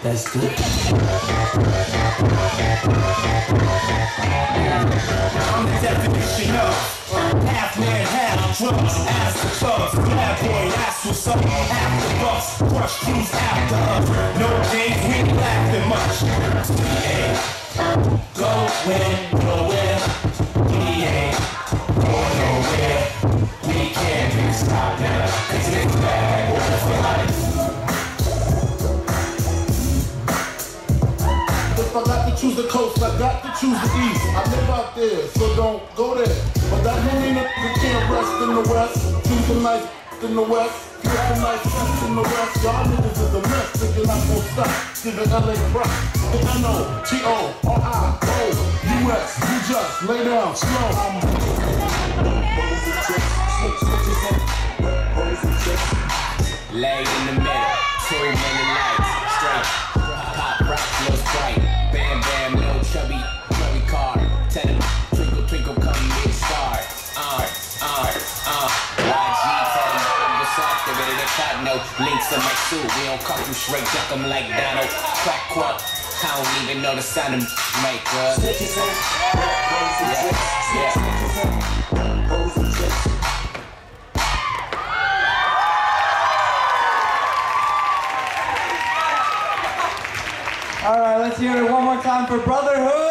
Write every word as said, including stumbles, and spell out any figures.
That's good. I'm the definition of half man, half drugs, ass the thugs, bad boy, that's what's up. After bus, crush crews after us. No games, we ain't laughing much. We ain't going nowhere. We ain't going nowhere. We can't be stopped now, cause it's bad boy for life. If I got to choose the coast, I got to choose the east. I live out there, so don't go there. But that don't mean that you can't rest in the west. Choose the nice in the west. Get the nice in the west. Y'all niggas is a mess, thinking I'm gonna stop. Give it L A crap. N O T O R I O U S. You just lay down slow. Lay in the middle, too many lights, straight. Pop rock, no Sprite. Bam bam, no chubby, chubby car. Tell them, twinkle twinkle, come get started. Uh, uh, uh. Y G, tell them, tell them what's up. They ready to cut, no links in my suit. We don't cut them straight, duck them like Donald. Crack quack, I don't even know the sound of make, uh. Yeah, yeah. All right, let's hear it one more time for Brotherhood.